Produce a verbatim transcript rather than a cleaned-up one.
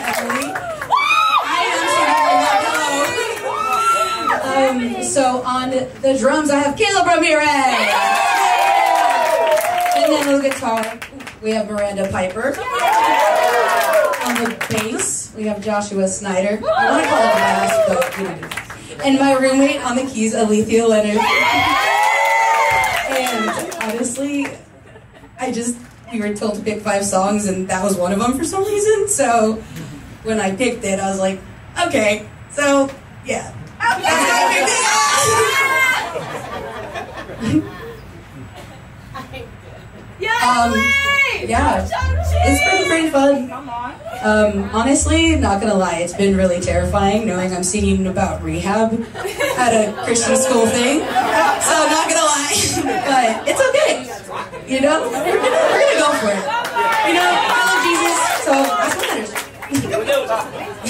Emily. I am um, So on the drums, I have Caleb Ramirez. And then on the guitar, we have Miranda Piper. On the bass, we have Joshua Snyder. I want to call it the bass, but you know. And my roommate on the keys, Alethea Leonard. And honestly, I just, we were told to pick five songs, and that was one of them for some reason. So when I picked it, I was like, okay, so yeah. um, yeah, it's been pretty fun. Um, honestly, not gonna lie, it's been really terrifying knowing I'm singing about rehab at a Christian school thing. So not gonna lie, but it's okay. You know, we're gonna, we're gonna go for it. You know, I love Jesus, so that's what matters.